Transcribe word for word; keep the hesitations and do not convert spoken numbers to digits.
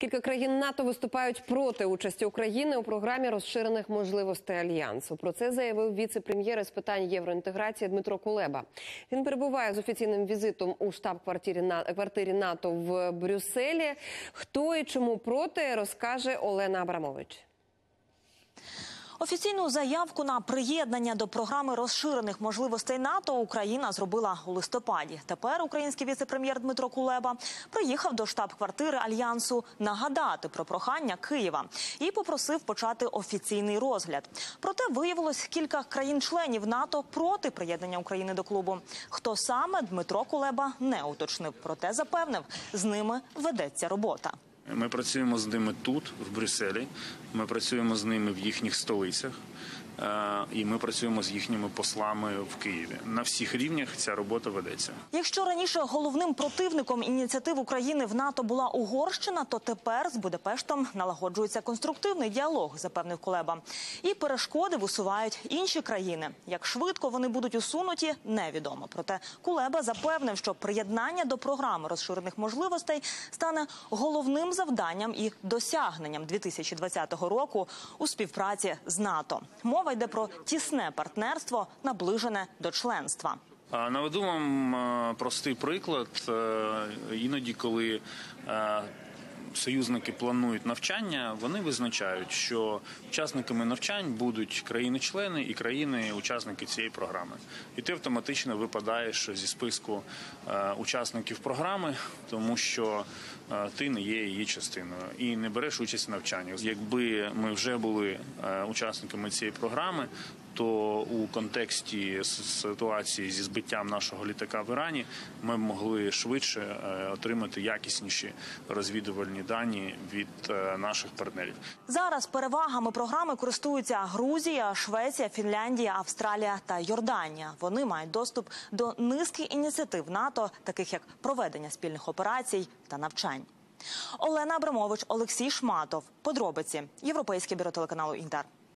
Кілька країн НАТО виступають проти участі України у програмі розширених можливостей Альянсу. Про це заявив віце-прем'єр з питань євроінтеграції Дмитро Кулеба. Він перебуває з офіційним візитом у штаб-квартирі НАТО в Брюсселі. Хто і чому проти, розкаже Олена Абрамович. Офіційну заявку на приєднання до програми розширених можливостей НАТО Україна зробила у листопаді. Тепер український віце-прем'єр Дмитро Кулеба приїхав до штаб-квартири Альянсу нагадати про прохання Києва і попросив почати офіційний розгляд. Проте виявилось, кілька країн-членів НАТО проти приєднання України до клубу. Хто саме, Дмитро Кулеба не уточнив, проте запевнив, з ними ведеться робота. Ми працюємо з ними тут, в Брюсселі, ми працюємо з ними в їхніх столицях, і ми працюємо з їхніми послами в Києві. На всіх рівнях ця робота ведеться. Якщо раніше головним противником ініціатив України в НАТО була Угорщина, то тепер з Будапештом налагоджується конструктивний діалог, запевнив Кулеба. І перешкоди висувають інші країни. Як швидко вони будуть усунуті, невідомо. Проте Кулеба запевнив, що приєднання до програми розширених можливостей стане головним завданням і досягненням дві тисячі двадцятого року у співпраці з НАТО. Мова йде про тісне партнерство, наближене до членства. Наведу вам простий приклад. Іноді, коли союзники планують навчання, вони визначають, що учасниками навчань будуть країни-члени і країни-учасники цієї програми. І ти автоматично випадаєш зі списку учасників програми, тому що ти не є її частиною і не береш участь в навчаннях. Якби ми вже були учасниками цієї програми, то у контексті ситуації зі збиттям нашого літака в Ірані ми могли швидше отримати якісніші розвідувальні дані від наших партнерів. Зараз перевагами програми користуються Грузія, Швеція, Фінляндія, Австралія та Йорданія. Вони мають доступ до низки ініціатив НАТО, таких як проведення спільних операцій та навчань. Олена Абрамович, Олексій Шматов. Подробиці. Європейське бюро телеканалу «Інтер».